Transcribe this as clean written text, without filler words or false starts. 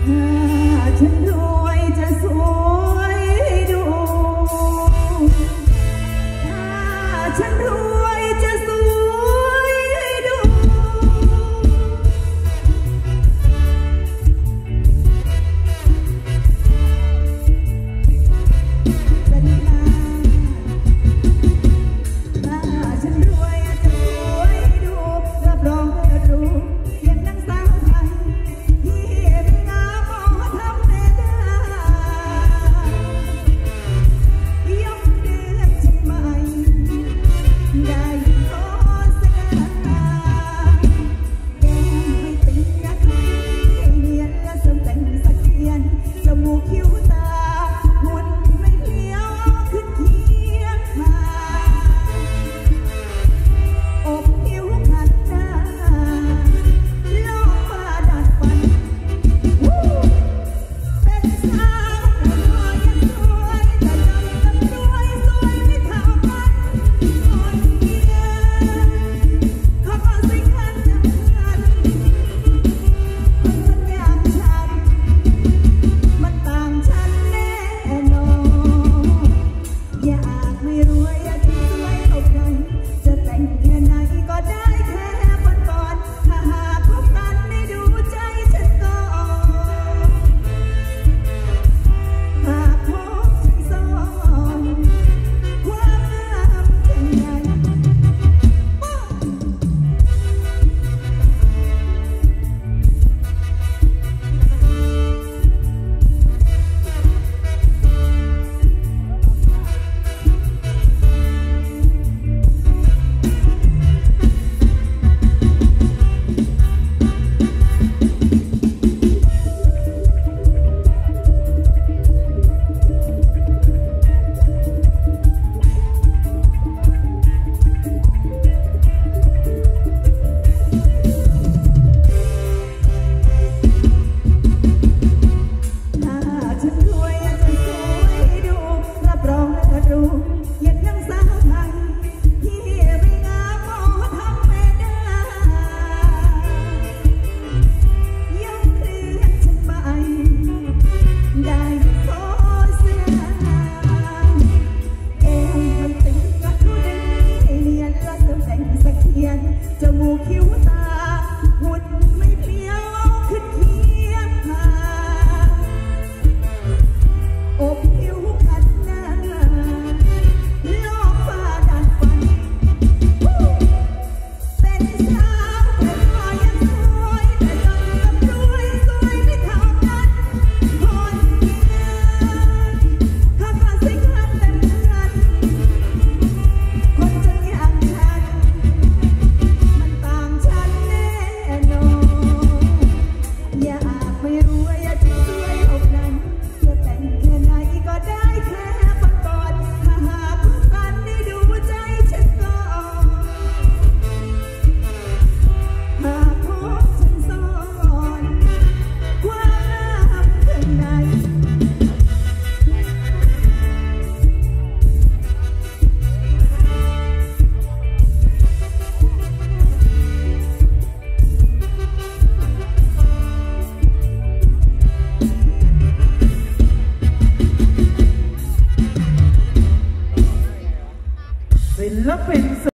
ฉันรวยจะสวยดูถ้าฉันรวยจะสวยดูสัญญาถ้าฉันรวยจะสวยดูรับรองเธอรู้ยังนั่งสาวไทยที่ไม่งามมองทำไม่ได้ยกเดือนฉันใหม่ได้ขอสง่าแก้มไม่ติดกระทงให้เนียนและสมแต่งสักเทียนจมูกคิ้วตาหุ่นไม่เลี้ยวขึ้นเคียงมาอกผิวขัดหน้าลองมาดัดฟันเป็นสาวแต่รอยยังสวยแต่จำกับรวยสวยไม่เท่ากันคนเดียวเขาก็สิคันจำกันคนอย่างฉันมันต่างฉันแน่นอนอยากไม่รวยอยากที่สวยเท่ากันจะแต่งแค่ไหนก็ได้แค่ฝันก่อนถ้าหากพบกันไม่ดูใจฉันก่อนหากพบฉันซ้อนความงามแค่ไหนถ้าฉันรวยจะสวยดูรับรองเธอรู้ยังนั่งสาวไทยที่ไม่งามมองทำไม่ได้ยกเรือนฉันไปได้ขอสง่าเอวมันติดกระดุมให้เนียนและเติมแต่งสักเทียนจมูกคิ้วตาหุ่นไม่เพลียวขึ้นเคียงมาอกผิวขัดหน้าลอกฟ้าดัดฟันเป็นสาวแต่รอยยังสวยแต่จนกับรวยสวยไม่เท่ากันคนเดียวเขาก็สิคันแต่เหมือนคนจนอย่างฉันมันต่างฉันแน่นอนอยากไม่รวยอยากจะสวยเท่านั้นจะแต่งแค่ไหนก็ได้แค่ฝันก่อนถ้าหากพบกันได้ดูใจฉันก่อนหากพบฉันซ้อนความงามข้างในศิลปิน